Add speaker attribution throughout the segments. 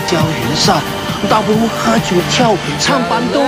Speaker 1: 较人散，倒不如喝酒跳舞唱板凳。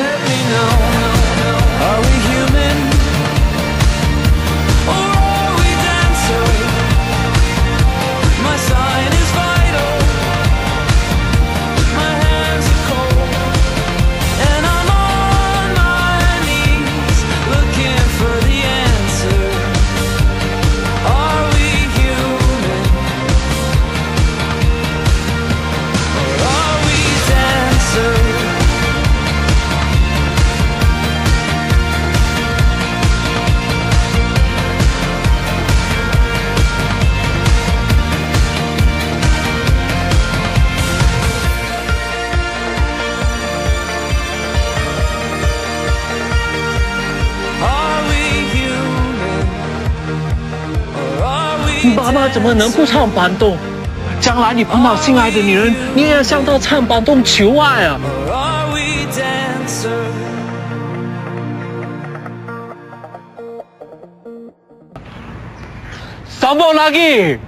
Speaker 1: 妈妈怎么能不唱板凳？将来你碰到心爱的女人，你也要向她唱板凳求爱啊！Sambung lagi.